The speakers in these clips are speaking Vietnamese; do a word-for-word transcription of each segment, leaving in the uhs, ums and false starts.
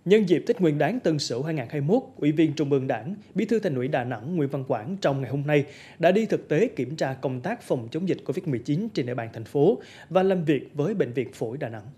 Nhân dịp Tết Nguyên đán Tân Sửu hai nghìn không trăm hai mươi mốt, Ủy viên Trung ương Đảng, Bí thư Thành ủy Đà Nẵng Nguyễn Văn Quảng trong ngày hôm nay đã đi thực tế kiểm tra công tác phòng chống dịch Covid mười chín trên địa bàn thành phố và làm việc với Bệnh viện Phổi Đà Nẵng.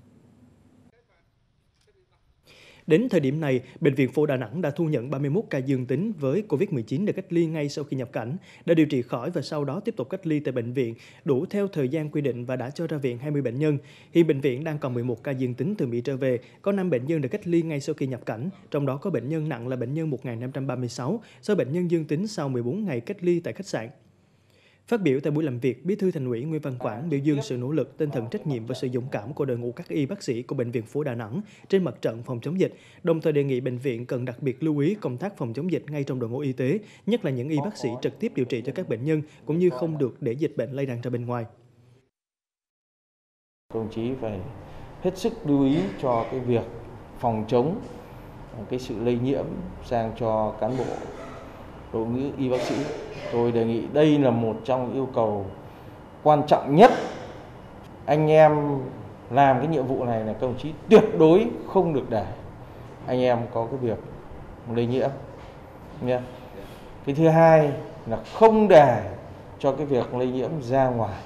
Đến thời điểm này, Bệnh viện Phổi Đà Nẵng đã thu nhận ba mươi mốt ca dương tính với Covid mười chín được cách ly ngay sau khi nhập cảnh, đã điều trị khỏi và sau đó tiếp tục cách ly tại bệnh viện, đủ theo thời gian quy định và đã cho ra viện hai mươi bệnh nhân. Hiện bệnh viện đang còn mười một ca dương tính từ Mỹ trở về, có năm bệnh nhân được cách ly ngay sau khi nhập cảnh, trong đó có bệnh nhân nặng là bệnh nhân một nghìn năm trăm ba mươi sáu, số bệnh nhân dương tính sau mười bốn ngày cách ly tại khách sạn. Phát biểu tại buổi làm việc, Bí thư Thành ủy Nguyễn Văn Quảng biểu dương sự nỗ lực, tinh thần trách nhiệm và sự dũng cảm của đội ngũ các y bác sĩ của Bệnh viện Phổi Đà Nẵng trên mặt trận phòng chống dịch, đồng thời đề nghị bệnh viện cần đặc biệt lưu ý công tác phòng chống dịch ngay trong đội ngũ y tế, nhất là những y bác sĩ trực tiếp điều trị cho các bệnh nhân, cũng như không được để dịch bệnh lây lan ra bên ngoài. Đồng chí phải hết sức lưu ý cho cái việc phòng chống cái sự lây nhiễm sang cho cán bộ đội ngũ y bác sĩ. Tôi đề nghị đây là một trong yêu cầu quan trọng nhất. Anh em làm cái nhiệm vụ này là các đồng chí tuyệt đối không được để anh em có cái việc lây nhiễm. Cái thứ hai là không để cho cái việc lây nhiễm ra ngoài.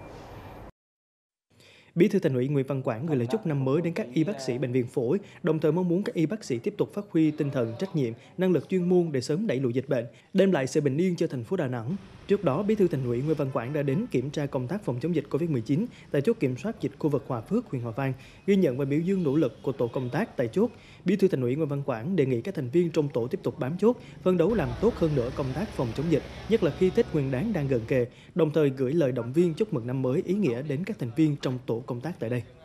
Bí thư Thành ủy Nguyễn Văn Quảng gửi lời chúc năm mới đến các y bác sĩ Bệnh viện Phổi, đồng thời mong muốn các y bác sĩ tiếp tục phát huy tinh thần trách nhiệm, năng lực chuyên môn để sớm đẩy lùi dịch bệnh, đem lại sự bình yên cho thành phố Đà Nẵng. Trước đó, Bí thư Thành ủy Nguyễn Văn Quảng đã đến kiểm tra công tác phòng chống dịch Covid mười chín tại chốt kiểm soát dịch khu vực Hòa Phước, huyện Hòa Vang, ghi nhận và biểu dương nỗ lực của tổ công tác tại chốt. Bí thư Thành ủy Nguyễn Văn Quảng đề nghị các thành viên trong tổ tiếp tục bám chốt, phấn đấu làm tốt hơn nữa công tác phòng chống dịch, nhất là khi Tết Nguyên đán đang gần kề, đồng thời gửi lời động viên chúc mừng năm mới ý nghĩa đến các thành viên trong tổ công tác tại đây.